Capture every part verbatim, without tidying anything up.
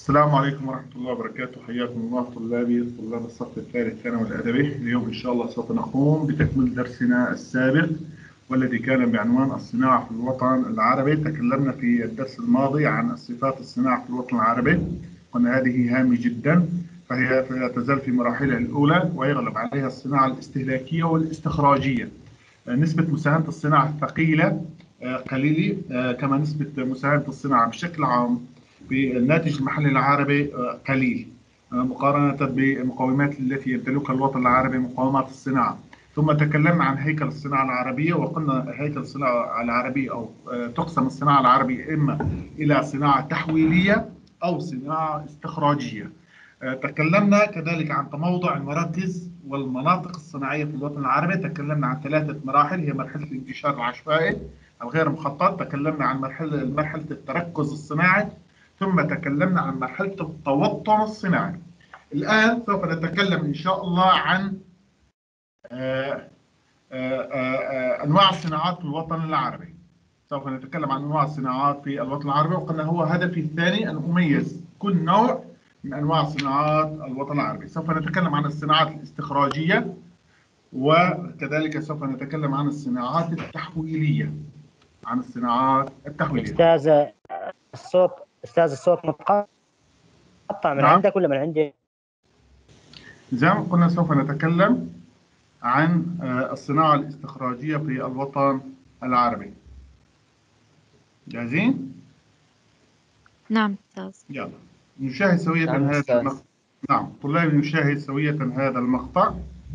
السلام عليكم ورحمة الله وبركاته. حياكم الله طلابي طلاب الصف الثالث الثانوي الأدبي. اليوم إن شاء الله سوف نقوم بتكميل درسنا السابق والذي كان بعنوان الصناعة في الوطن العربي. تكلمنا في الدرس الماضي عن صفات الصناعة في الوطن العربي، قلنا هذه هامة جدا، فهي تزال في مراحلها الأولى ويغلب عليها الصناعة الاستهلاكية والاستخراجية. نسبة مساهمة الصناعة الثقيلة قليلة، كما نسبة مساهمة الصناعة بشكل عام في الناتج المحلي العربي قليل مقارنة بالمقومات التي يمتلكها الوطن العربي، مقومات الصناعة. ثم تكلمنا عن هيكل الصناعة العربية، وقلنا هيكل الصناعة العربية أو تقسم الصناعة العربية إما إلى صناعة تحويلية أو صناعة استخراجية. تكلمنا كذلك عن تموضع المراكز والمناطق الصناعية في الوطن العربي. تكلمنا عن ثلاثة مراحل، هي مرحلة الانتشار العشوائي الغير مخطط، تكلمنا عن مرحلة مرحلة التركز الصناعي، ثم تكلمنا عن مرحلة التوطن الصناعي. الآن سوف نتكلم إن شاء الله عن آآ آآ أنواع الصناعات في الوطن العربي. سوف نتكلم عن أنواع الصناعات في الوطن العربي، وقلنا هو هدفي الثاني أن أميز كل نوع من أنواع صناعات الوطن العربي. سوف نتكلم عن الصناعات الاستخراجية، وكذلك سوف نتكلم عن الصناعات التحويلية. عن الصناعات التحويلية. أستاذ الصوت أستاذ الصوت متقطع من نعم. عندك ولا من عندي؟ زي ما قلنا سوف نتكلم عن الصناعة الاستخراجية في الوطن العربي. جاهزين؟ نعم أستاذ. يلا نشاهد سوية نعم هذا أستاذ. المقطع. نعم طلابي، نشاهد سوية هذا المقطع.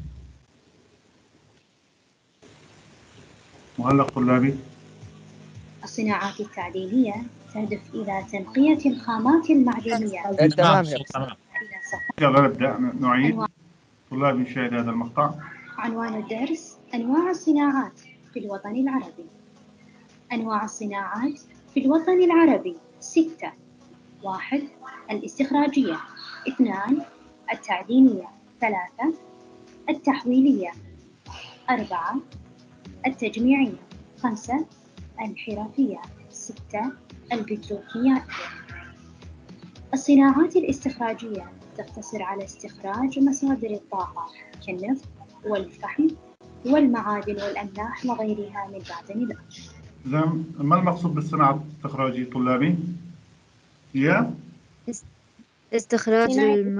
مهلق طلابي. الصناعات التعديلية تهدف إلى تنقية الخامات المعدنية. تمام. يلا نبدأ نعيد. طلابي نشاهد هذا المقطع. عنوان الدرس: أنواع الصناعات في الوطن العربي. أنواع الصناعات في الوطن العربي ستة. واحد، الاستخراجية. اثنان، التعدينية. ثلاثة، التحويلية. أربعة، التجميعية. خمسة، الحرفية. ستة، البتروكيميائية. الصناعات الاستخراجية تقتصر على استخراج مصادر الطاقة كالنفط والفحم والمعادن والأملاح وغيرها من معدن الأرض. إذا ما المقصود بالصناعة الاستخراجية طلابي؟ هي استخراج الم...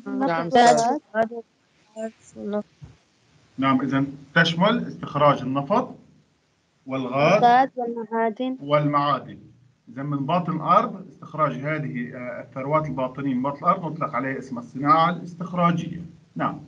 نعم، إذا تشمل استخراج النفط والغاز والمعادن والمعادن. إذا من باطن الأرض، استخراج هذه الثروات الباطنية من باطن الأرض نطلق عليها اسم الصناعة الاستخراجية. نعم.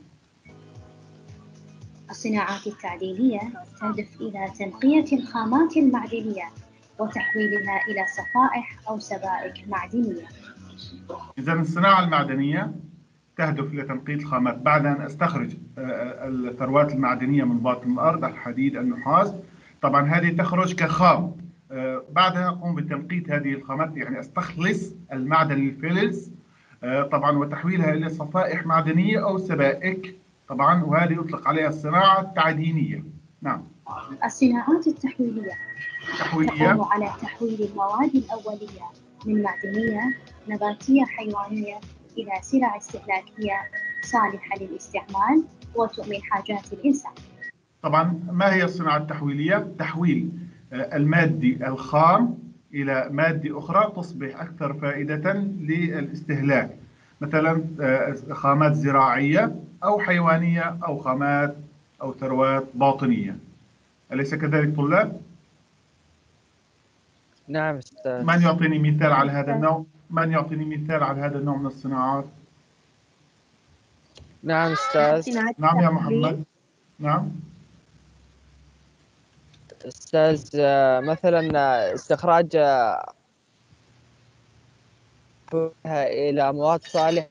الصناعات التعديلية تهدف إلى تنقية الخامات المعدنية وتحويلها إلى صفائح أو سبائك معدنية. إذا الصناعة المعدنية تهدف إلى تنقية الخامات بعد أن أستخرج الثروات المعدنية من باطن الأرض، الحديد، النحاس. طبعا هذه تخرج كخام، بعدها أقوم بتنقية هذه الخامات، يعني أستخلص المعدن الفلز طبعا وتحويلها إلى صفائح معدنية أو سبائك طبعا، وهذه يطلق عليها الصناعة التعدينية. نعم. الصناعات التحويلية التحويلية تقوم على تحويل المواد الأولية من معدنية، نباتية، حيوانية إلى سلع استهلاكية صالحة للاستعمال وتؤمن حاجات الإنسان. طبعا ما هي الصناعة التحويلية؟ تحويل المادة الخام إلى مادة أخرى تصبح أكثر فائدة للاستهلاك، مثلا خامات زراعية أو حيوانية أو خامات أو ثروات باطنية. أليس كذلك طلاب؟ نعم أستاذ. من يعطيني مثال على هذا النوع؟ من يعطيني مثال على هذا النوع من الصناعات؟ نعم أستاذ. نعم يا محمد. نعم أستاذ، مثلا استخراج إلى مواد صالحة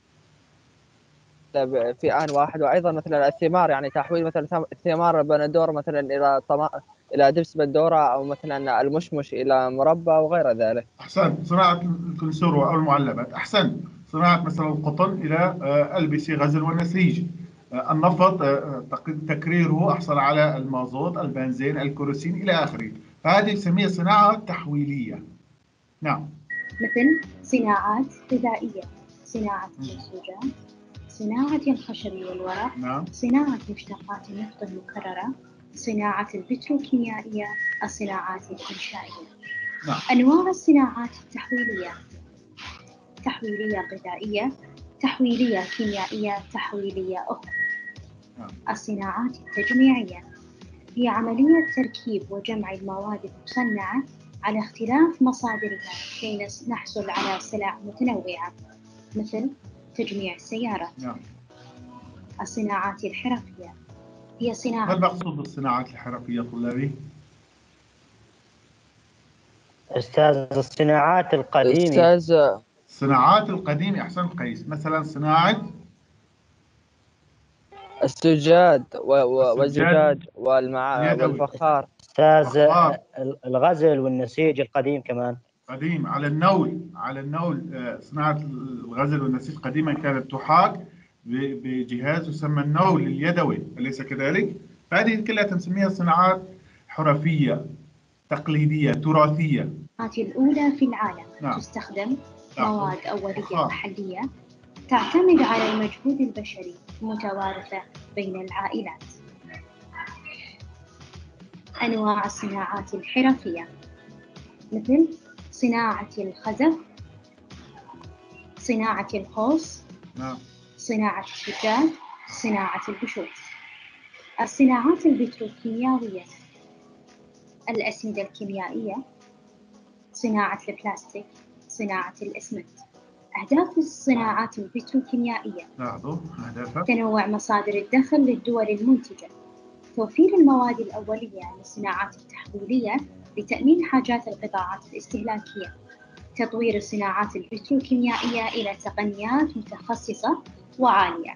في آن واحد، وأيضا مثلا الثمار، يعني تحويل مثلا ثمار بندور مثلا إلى طما... إلى دبس بندورة، أو مثلا المشمش إلى مربى وغير ذلك. أحسن. صناعة الكنسور أو المعلبات. أحسن. صناعة مثلا القطن إلى ألبسة غزل ونسيج. النفط تكريره أحصل على المازوت، البنزين، الكيروسين إلى آخره. فهذه نسميها صناعة تحويلية. نعم. مثل صناعات غذائية، صناعة المنسوجات، صناعة الخشب والورق، نعم. صناعة مشتقات النفط المكررة، صناعة البتروكيميائية، الصناعات الإنشائية. نعم. أنواع الصناعات التحويلية: تحويلية غذائية، تحويلية كيميائية، تحويلية أخرى. نعم. الصناعات التجميعية هي عملية تركيب وجمع المواد المصنعة على اختلاف مصادرها كي نحصل على سلع متنوعة، مثل تجميع السيارات. نعم. الصناعات الحرفية هي ما صناعة المقصود بالصناعات الحرفية طلابي؟ أستاذ الصناعات القديمة. أستاذ الصناعات القديمة، أحسنت قيس. مثلا صناعة السجاد و- و- السجاد والزجاج والمع... اليدوي. والفخار. أستاذ فخار. الغزل والنسيج القديم كمان. قديم على النول، على النول. آه، صناعة الغزل والنسيج قديما كانت تحاك ب- بجهاز يسمى النول اليدوي، أليس كذلك؟ فهذه كلها تسميها صناعات حرفية تقليدية تراثية. الصناعات الأولى في العالم. نعم. تستخدم نعم. مواد أولية فخار. محلية، تعتمد على المجهود البشري، متوارثة بين العائلات. أنواع الصناعات الحرفية مثل صناعة الخزف، صناعة القوس، نعم. صناعة الشجاج، صناعة البشوت. الصناعات البتروكيميائية: الأسمدة الكيميائية، صناعة البلاستيك، صناعة الإسمنت. أهداف الصناعات البتروكيميائية: لاحظوا أهدافها. تنوع مصادر الدخل للدول المنتجة، توفير المواد الأولية للصناعات التحويلية لتأمين حاجات القطاعات الاستهلاكية، تطوير الصناعات البتروكيميائية إلى تقنيات متخصصة وعالية.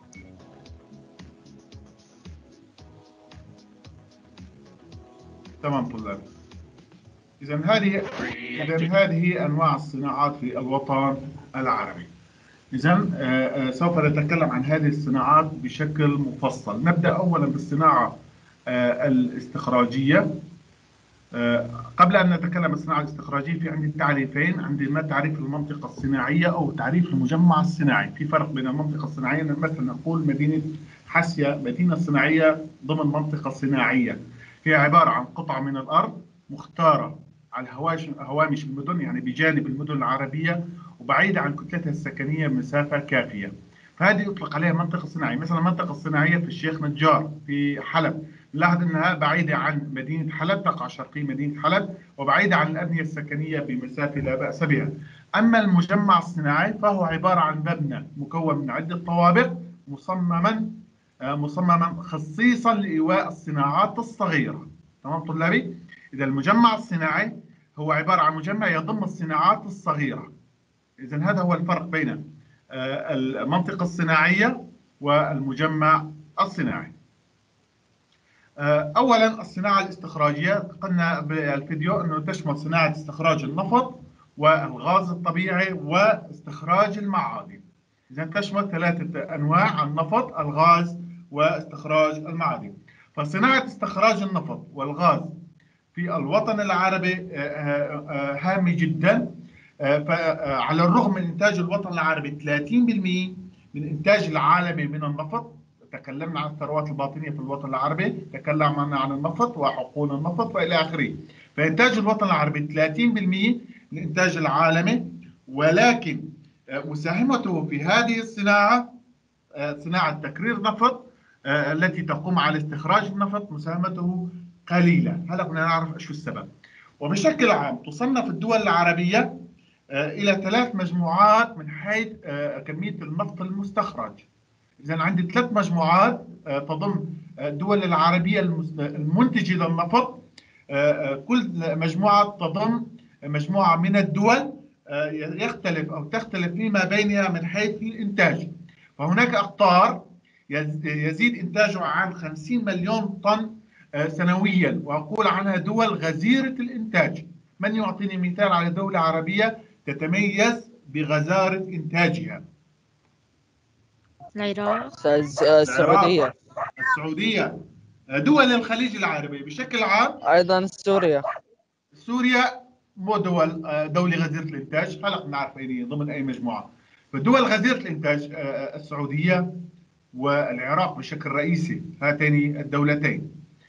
تمام طلاب. إذا هذه إذا هذه أنواع الصناعات في الوطن العربي. إذا سوف نتكلم عن هذه الصناعات بشكل مفصل. نبدأ أولا بالصناعة آه، الاستخراجية. آه، قبل أن نتكلم عن الصناعة الاستخراجية في عندي تعريفين. عندي ما تعريف المنطقة الصناعية أو تعريف المجمع الصناعي. في فرق بين المنطقة الصناعية، مثلا نقول مدينة حسيا مدينة صناعية ضمن منطقة صناعية، هي عبارة عن قطعة من الأرض مختارة على هوامش المدن، يعني بجانب المدن العربية، وبعيدة عن كتلتها السكنية بمسافة كافية، فهذه يطلق عليها منطقة صناعية. مثلا المنطقة الصناعية في الشيخ نجار في حلب، نلاحظ أنها بعيدة عن مدينة حلب، تقع شرقي مدينة حلب، وبعيدة عن الأبنية السكنية بمسافة لا بأس بها. أما المجمع الصناعي فهو عبارة عن مبنى مكون من عدة طوابق مصمما مصمما خصيصا لإيواء الصناعات الصغيرة. تمام طلابي؟ إذا المجمع الصناعي هو عبارة عن مجمع يضم الصناعات الصغيرة. إذا هذا هو الفرق بين المنطقة الصناعية والمجمع الصناعي. أولا الصناعة الاستخراجية، قلنا بالفيديو أنه تشمل صناعة استخراج النفط والغاز الطبيعي واستخراج المعادن. إذا تشمل ثلاثة أنواع: النفط، الغاز، واستخراج المعادن. فصناعة استخراج النفط والغاز في الوطن العربي هامة جدا. فعلى الرغم من إنتاج الوطن العربي ثلاثين بالمئة من إنتاج العالمي من النفط، تكلمنا عن الثروات الباطنية في الوطن العربي، تكلمنا عن النفط وحقول النفط وإلى آخره. فإنتاج الوطن العربي ثلاثين بالمئة من الإنتاج العالمي، ولكن مساهمته في هذه الصناعة، صناعة تكرير نفط التي تقوم على استخراج النفط، مساهمته قليلة. هلا بدنا نعرف إيش السبب. وبشكل عام تصنف الدول العربية إلى ثلاث مجموعات من حيث كمية النفط المستخرج. إذا عندي ثلاث مجموعات تضم الدول العربية المنتجة للنفط. كل مجموعة تضم مجموعة من الدول يختلف أو تختلف فيما بينها من حيث الإنتاج. فهناك أقطار يزيد إنتاجه عن خمسين مليون طن سنويا، وأقول عنها دول غزيرة الإنتاج. من يعطيني مثال على دولة عربية تتميز بغزارة إنتاجها؟ العراق. السعودية. السعودية. دول الخليج العربي بشكل عام. أيضا سوريا. سوريا مو دول دولة غزيرة الإنتاج، هلا بنعرف هي ضمن أي مجموعة. فدول غزيرة الإنتاج السعودية والعراق بشكل رئيسي، هاتين الدولتين.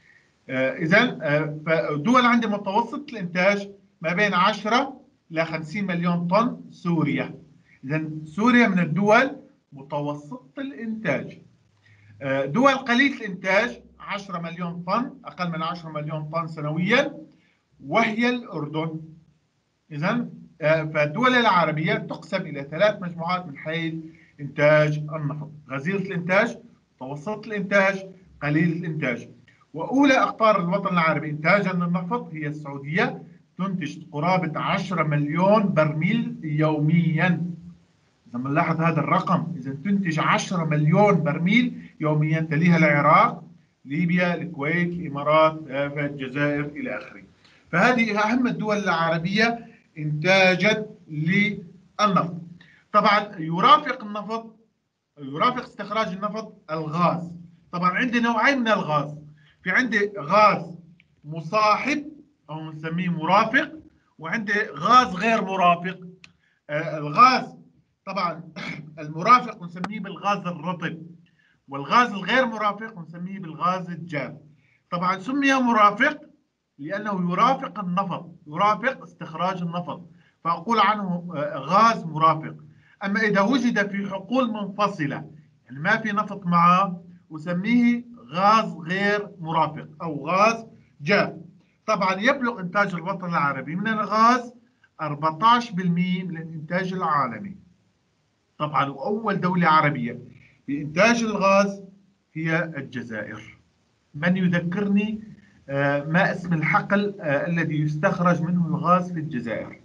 إذا فدول عندها متوسط الإنتاج ما بين عشرة ل خمسين مليون طن. سوريا، إذا سوريا من الدول متوسط الإنتاج. دول قليلة الإنتاج عشرة مليون طن، أقل من عشرة مليون طن سنويا، وهي الأردن. إذا فالدول العربية تقسم إلى ثلاث مجموعات من حيث إنتاج النفط: غزيرة الإنتاج، متوسط الإنتاج، قليل الإنتاج. وأولى أقطار الوطن العربي إنتاجا للنفط هي السعودية، تنتج قرابة عشرة مليون برميل يوميا. إذا بنلاحظ هذا الرقم، إذا تنتج عشرة مليون برميل يوميا. تليها العراق، ليبيا، الكويت، الإمارات، الجزائر إلى آخره. فهذه أهم الدول العربية إنتاجا للنفط. طبعا يرافق النفط، يرافق استخراج النفط الغاز. طبعا عندي نوعين من الغاز، في عندي غاز مصاحب أو نسميه مرافق، وعندي غاز غير مرافق. آه الغاز طبعا المرافق نسميه بالغاز الرطب، والغاز الغير مرافق نسميه بالغاز الجاف. طبعا سمي مرافق لأنه يرافق النفط، يرافق استخراج النفط، فأقول عنه غاز مرافق. أما إذا وجد في حقول منفصلة، يعني ما في نفط معه، أسميه غاز غير مرافق أو غاز جاف. طبعا يبلغ إنتاج الوطن العربي من الغاز أربعة عشر بالمئة من الإنتاج العالمي. طبعا وأول دولة عربية بإنتاج الغاز هي الجزائر. من يذكرني آه ما اسم الحقل آه الذي يستخرج منه الغاز في الجزائر؟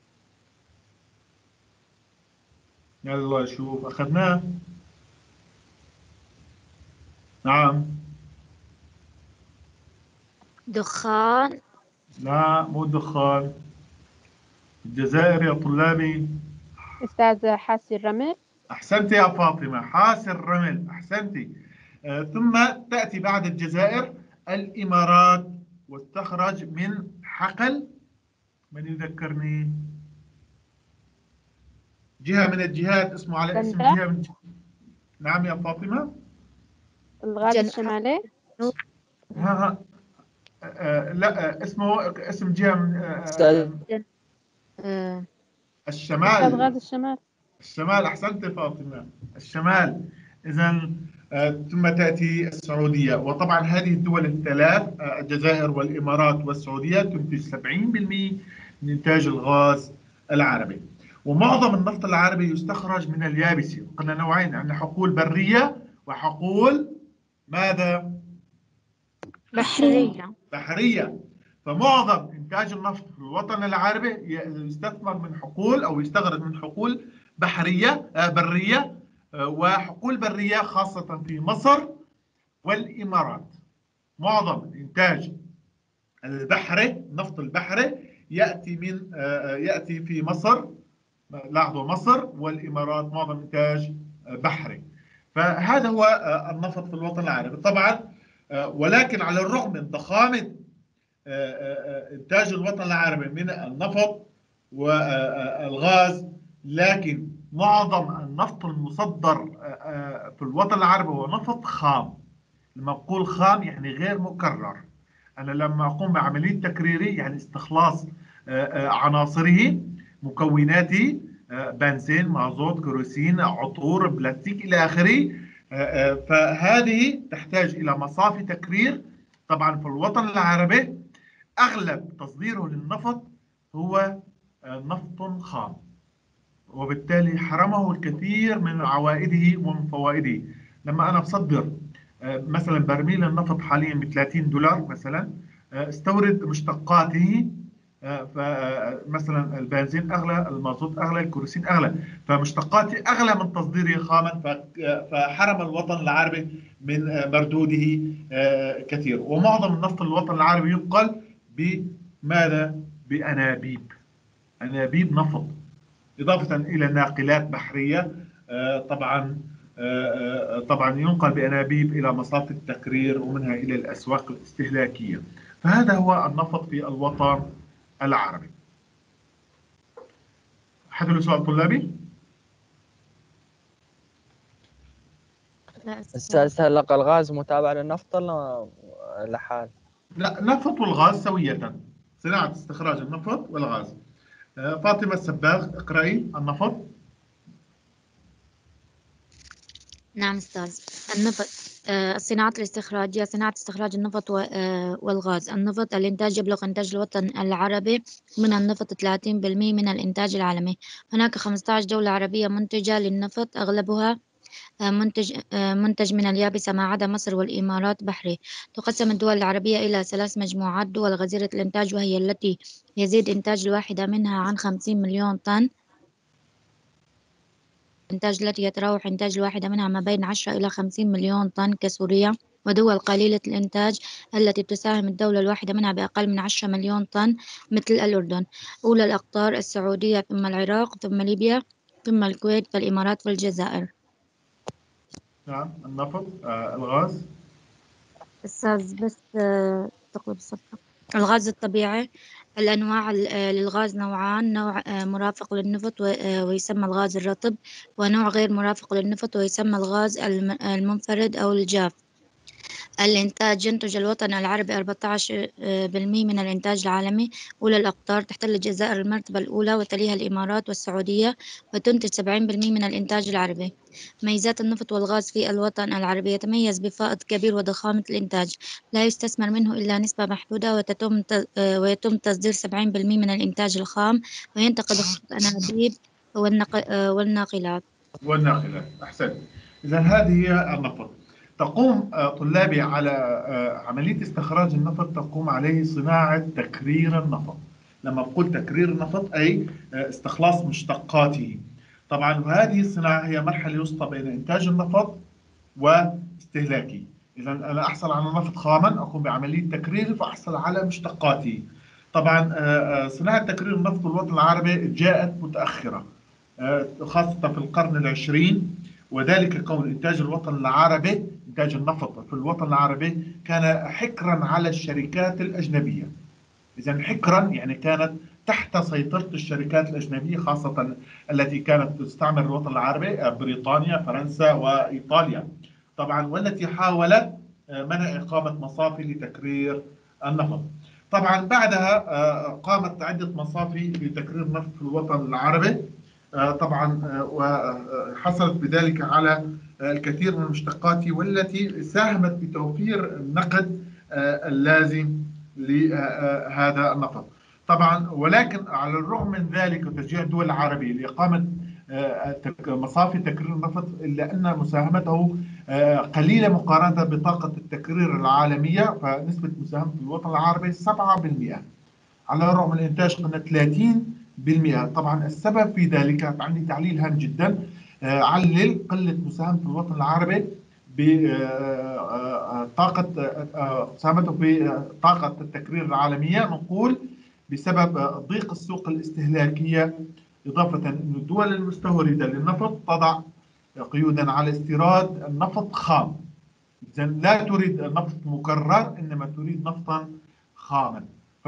يلا شوف، أخذناه. نعم. دخان. لا مو الدخان. الجزائر يا طلابي. أستاذ حاسي الرمل. أحسنتي يا فاطمة، حاسي الرمل، أحسنتي. آه ثم تأتي بعد الجزائر الإمارات، واستخرج من حقل، من يذكرني؟ جهة من الجهات، اسمه على اسم جهة من جهة. نعم يا فاطمة. الغاز الشمالي. ها ها آه لا، اسمه اسم جهة من آه آه. الشمال. غاز الشمال. الشمال، أحسنت فاطمة، الشمال. إذا آه ثم تأتي السعودية. وطبعا هذه الدول الثلاث آه الجزائر والإمارات والسعودية تنتج سبعين بالمئة من إنتاج الغاز العربي. ومعظم النفط العربي يستخرج من اليابسة. قلنا نوعين، عندنا حقول برية وحقول ماذا؟ بحرية. بحرية. فمعظم إنتاج النفط في الوطن العربي يستثمر من حقول أو يستخرج من حقول بحرية آه برية آه وحقول برية، خاصة في مصر والإمارات. معظم الإنتاج البحري، النفط البحري يأتي من آه يأتي في مصر. لاحظوا مصر والإمارات معظم إنتاج بحري. فهذا هو النفط في الوطن العربي. طبعا ولكن على الرغم من ضخامة إنتاج الوطن العربي من النفط والغاز، لكن معظم النفط المصدر في الوطن العربي هو نفط خام. لما أقول خام يعني غير مكرر. أنا لما أقوم بعملية تكريري يعني استخلاص عناصره، مكوناته، بنزين، مازوت، كيروسين، عطور، بلاستيك إلى آخره. فهذه تحتاج إلى مصافي تكرير. طبعا في الوطن العربي أغلب تصديره للنفط هو نفط خام، وبالتالي حرمه الكثير من عوائده ومن فوائده. لما أنا بصدر مثلا برميل النفط حاليا ب ثلاثين دولار مثلا، استورد مشتقاته، فمثلا البنزين اغلى، المازوت اغلى، الكيروسين اغلى، فمشتقاتي اغلى من تصديري خاما، فحرم الوطن العربي من مردوده كثير. ومعظم النفط الوطن العربي ينقل بماذا؟ بانابيب، انابيب نفط، اضافه الى ناقلات بحريه. طبعا طبعا ينقل بانابيب الى مصافي التكرير ومنها الى الاسواق الاستهلاكيه. فهذا هو النفط في الوطن العربي. حد له سؤال طلابي؟ لا أستاذ. أستاذ هل الغاز متابع للنفط ولا لحال؟ لا، النفط والغاز سوية، صناعة استخراج النفط والغاز. آه، فاطمة السباغ اقرأي النفط. نعم أستاذ. النفط آه، الصناعات الاستخراجية صناعة استخراج النفط و- آه، والغاز. النفط الإنتاج يبلغ إنتاج الوطن العربي من النفط ثلاثين بالمئة من الإنتاج العالمي. هناك خمسة عشر دولة عربية منتجة للنفط، أغلبها آه، منتج آه، منتج من اليابسة ما عدا مصر والإمارات بحري. تقسم الدول العربية إلى ثلاث مجموعات: دول غزيرة الإنتاج، وهي التي يزيد إنتاج الواحدة منها عن خمسين مليون طن. الإنتاج التي يتراوح إنتاج الواحدة منها ما بين عشرة إلى خمسين مليون طن كسوريا. ودول قليلة الإنتاج التي تساهم الدولة الواحدة منها بأقل من عشرة مليون طن مثل الأردن. أولى الأقطار السعودية، ثم العراق، ثم ليبيا، ثم الكويت، فالإمارات والجزائر. نعم النفط. آه، الغاز. أستاذ بس آه، تقلب الصفحة. الغاز الطبيعي. الأنواع ال- آه، للغاز نوعان: نوع آه، مرافق للنفط و- آه، ويسمى الغاز الرطب، ونوع غير مرافق للنفط ويسمى الغاز الم- المنفرد أو الجاف. الإنتاج: ينتج الوطن العربي أربعة عشر بالمئة من الإنتاج العالمي. أولى الأقطار: تحتل الجزائر المرتبة الأولى وتليها الإمارات والسعودية، وتنتج سبعين بالمئة من الإنتاج العربي. ميزات النفط والغاز في الوطن العربي: يتميز بفائض كبير وضخامة الإنتاج، لا يستثمر منه إلا نسبة محدودة، وتتم ت- ويتم تصدير سبعين بالمئة من الإنتاج الخام، وينتقل خط الأنابيب والنق- والناقلات. والناقلات. أحسنت. إذا هذه هي النفط. تقوم آه، طلابي على آه، عملية استخراج النفط، تقوم عليه صناعة تكرير النفط. لما بقول تكرير النفط أي آه، استخلاص مشتقاته. طبعا هذه الصناعة هي مرحلة وسطى بين إنتاج النفط واستهلاكه. إذا أنا أحصل على نفط خاما، أقوم بعملية تكريره فأحصل على مشتقاته. طبعا آه، آه، صناعة تكرير النفط في الوطن العربي جاءت متأخرة، آه، خاصة في القرن العشرين، وذلك كون إنتاج الوطن العربي، إنتاج النفط في الوطن العربي كان حكرا على الشركات الأجنبية. إذا حكرا يعني كانت تحت سيطرة الشركات الأجنبية، خاصة التي كانت تستعمر الوطن العربي، بريطانيا، فرنسا، وإيطاليا طبعا، والتي حاولت منع إقامة مصافي لتكرير النفط. طبعا بعدها قامت عدة مصافي لتكرير النفط في الوطن العربي طبعا، وحصلت بذلك على الكثير من المشتقات والتي ساهمت بتوفير النقد اللازم لهذا النفط طبعا. ولكن على الرغم من ذلك وتشجيع الدول العربية لإقامة مصافي تكرير النفط، إلا أن مساهمته قليلة مقارنة بطاقة التكرير العالمية، فنسبة مساهمة الوطن العربي سبعة بالمئة على الرغم من الإنتاج قلنا ثلاثين بالمئة. طبعا السبب في ذلك عندي تعليل هام جدا، علل قلة مساهمة الوطن العربي بطاقة مساهمته في طاقة التكرير العالمية. نقول بسبب ضيق السوق الاستهلاكية، إضافة أن الدول المستوردة للنفط تضع قيودا على استيراد النفط خام. إذا لا تريد نفط مكرر، إنما تريد نفطا خاما،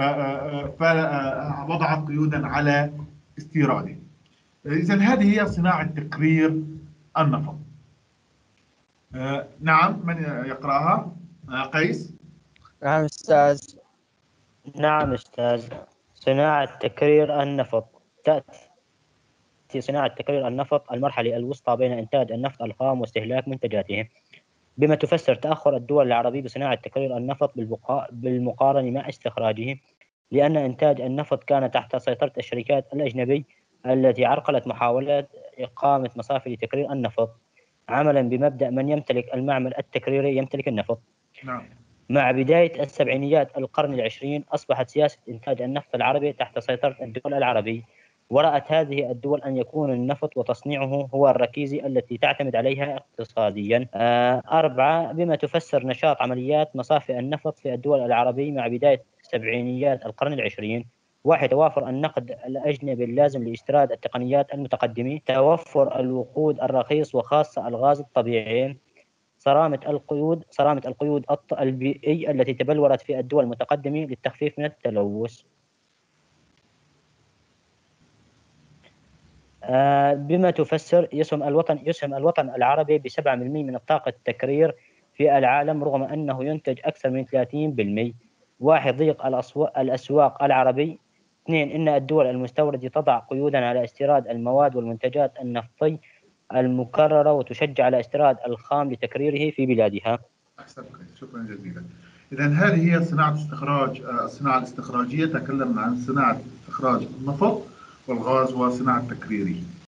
فوضعت قيودا على استيراده. إذا هذه هي صناعة تكرير النفط. آه نعم، من يقرأها؟ آه قيس. نعم أستاذ. نعم أستاذ. صناعة تكرير النفط. تأتي صناعة تكرير النفط المرحلة الوسطى بين إنتاج النفط الخام واستهلاك منتجاته، بما تفسر تأخر الدول العربية بصناعة تكرير النفط بالمقارنة مع استخراجه، لأن إنتاج النفط كان تحت سيطرة الشركات الأجنبية التي عرقلت محاولات إقامة مصافي لتكرير النفط، عملا بمبدأ من يمتلك المعمل التكريري يمتلك النفط. نعم. مع بداية السبعينيات القرن العشرين أصبحت سياسة إنتاج النفط العربي تحت سيطرة الدول العربية، ورأت هذه الدول أن يكون النفط وتصنيعه هو الركيزة التي تعتمد عليها اقتصاديا. أربعة، بما تفسر نشاط عمليات مصافي النفط في الدول العربية مع بداية سبعينيات القرن العشرين: واحد، توافر النقد الأجنبي اللازم لاستيراد التقنيات المتقدمة، توفر الوقود الرخيص وخاصة الغاز الطبيعي، صرامة القيود صرامة القيود البيئية التي تبلورت في الدول المتقدمة للتخفيف من التلوث. بما تفسر يسهم الوطن يسهم الوطن العربي ب سبعة بالمئة من الطاقة التكرير في العالم رغم أنه ينتج أكثر من ثلاثين بالمئة. واحد، ضيق الأسواق العربي. اثنين، إن الدول المستوردة تضع قيودا على استيراد المواد والمنتجات النفطية المكررة وتشجع على استيراد الخام لتكريره في بلادها. أحسنت، شكرا جزيلا. إذا هذه هي صناعة استخراج الصناعة الاستخراجية. تكلمنا عن صناعة استخراج النفط والغاز وصناعة تكريره.